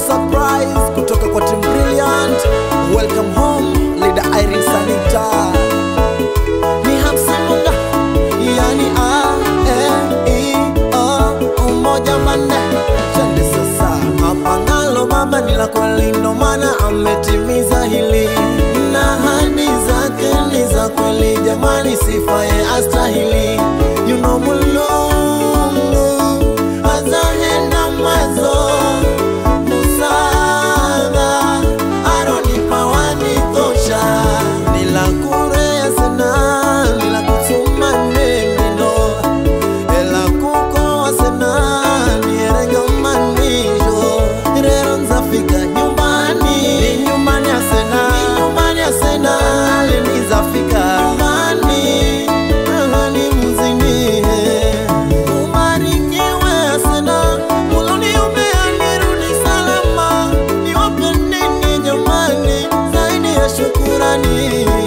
surprise kutoka kwa Team Brilliant. Welcome home, leader Irene Sanita. Ni hamsimunga, yani umoja mane. Chande sasa, mapangalo mama nila kwa lindo mana ametimiza hili. Na hadi zake ni za kweli jamani sifaye astahili. You know mulungu azahenda mazo Musada aronipa wanitosha. Nila kurea sana, nila kutuma neno ela kuko wasena nierega manisho. Rero nzafika nyumbani, nyumbani asena, nyumbani asena alinizafika nyumbani. Ahani muzini umarikiwe asena, muloni umea nirudi salama. Niwapendeni jamani, zaidi ya shukurani.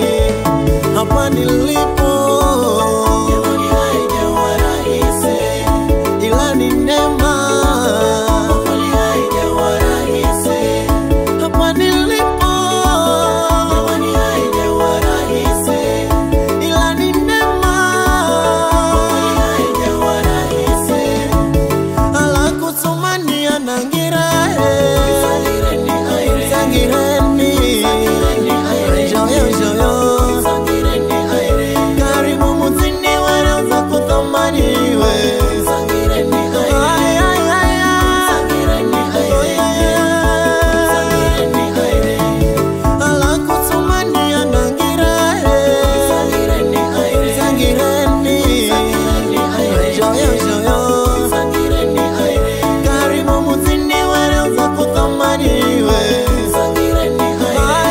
Hapa nilipo jamani haijawa rahisi, ila ni neema. Kweli haijawa rahisi. Hapa nilipo jamani haijawa rahisi, ila ni neema. Kweli haijawa rahisi. Ala kutumani anangira Sangireni aire, Sangireni joyo joyo, Sangireni aire. Karibu muzini wanaanza kutamani we, Sangireni aire, Sangireni aire, Sangireni aire. Ala kutumani anangira Sangireni aire, Sangireni joyo joyo, Sangireni aire. Karibu muzini wanaanza kutamani we, Sangireni aire,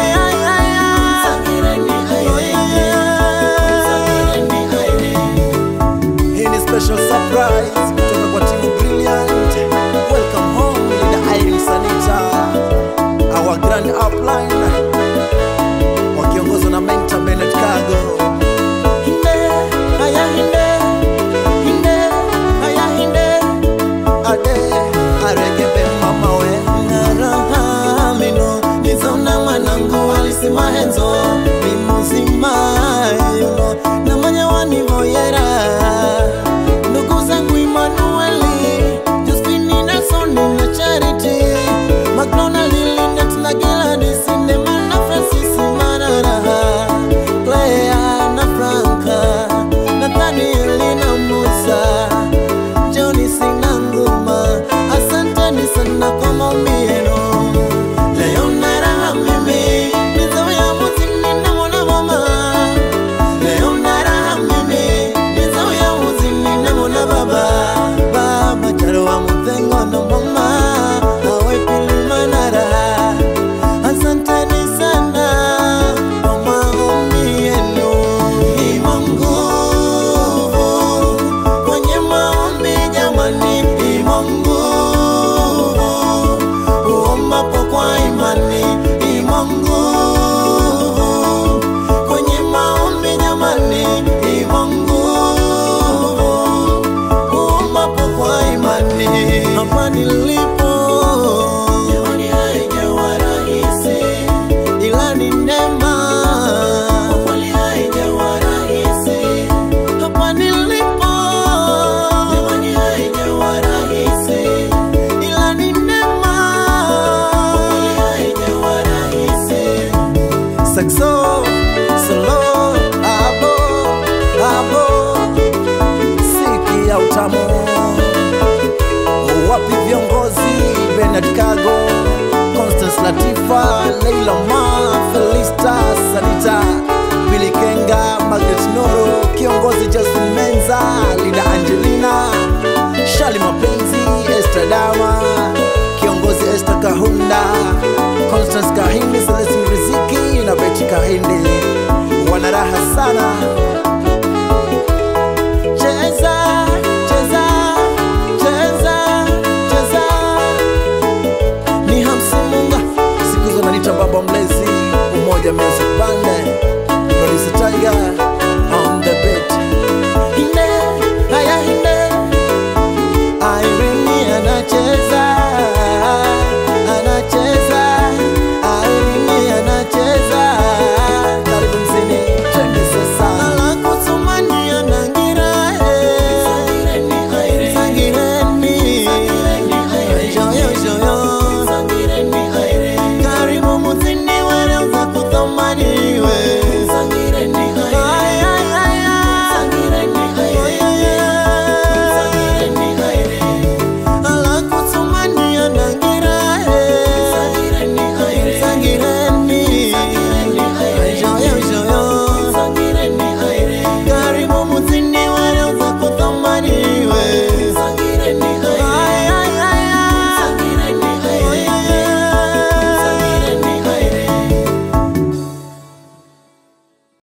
Sangireni aire, Sangireni aire. Hii ni special surprise kutoka kwa Team Brilliant. Welcome home, leader Irene Sanita. Our grand upline wakiongozwa na mentor Bernard Kago. Hinde, haya hinde, hinde, haya hinde. Ade, aregebe mama we naraha mino. Nizona manangu alisima henzo mimuzima yuno. Na manya wanivoyera ndugu zangu Emmanueli, Justini Nelson na Charity, McDonald Linet na Gladys Cinema na Francis Manaraha, Clea na Franka, Nathaniel na Musa, Johnny Sinanguma. Asanteni sana kwa maumino. Leo naraha mimi, nizoya muzini na mwana mama. Leo naraha mimi, nizoya muzini na mwana baba. Baba charo wa mutengo na mama, awe pili manaraha. Asanteni sana kwa maumino. Ima nguvu kwenye maombi jamani, ima nguvu uombapo kwa imani, ima nguvu kwenye maombi jamani, ima nguvu uombapo kwa imani. Hapa nilipo jamani haijawa rahisi, ila ni neema. Kweli haijawa rahisi. Hapa nilipo jamani haijawa rahisi, ila ni neema. Kweli haijawa rahisi. Saxo, solo, abo, abo, siki ya utamu. Wapi viongozi Bernard Kago, Constance Latifa, Leila Ma, Felista Sanita, Billy Kenga, Margaret Noro, kiongozi Justin Menza, Lida Angelina, Shali Mapenzi, Esther Dama,